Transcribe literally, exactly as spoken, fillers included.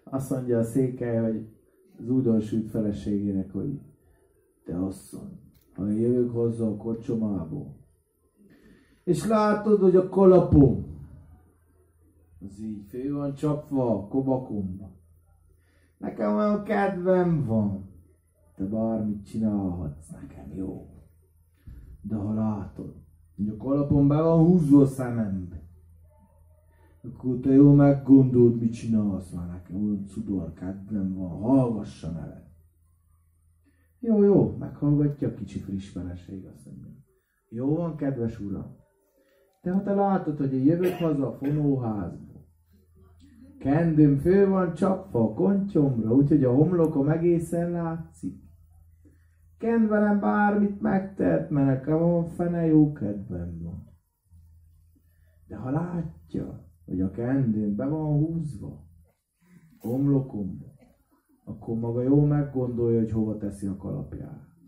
Azt mondja a székely, hogy az újdonsült feleségének, hogy te asszony, ha én jövök hozzá a kocsomából, és látod, hogy a kalapom az így fő van csapva a kobakomba. Nekem olyan kedvem van, te bármit csinálhatsz nekem, jó. De ha látod, hogy a kalapom be van húzva a szemembe, akkor te jól meggondold, mit csinálsz már nekem, olyan cudor kedvem van, hallgassa neved. Jó, jó, meghallgatja a kicsi friss feleség, azt mondja. Jó van, kedves uram, de ha te látod, hogy én jövök haza a fonóházból, kendőm föl van csapva a kontyomra, úgyhogy a homlokom egészen látszik. Kend velem bármit megtehet, mert nekem van fene jó kedvem van. De ha látja, hogy a kendőm be van húzva, homlokomba, akkor maga jól meggondolja, hogy hova teszi a kalapját.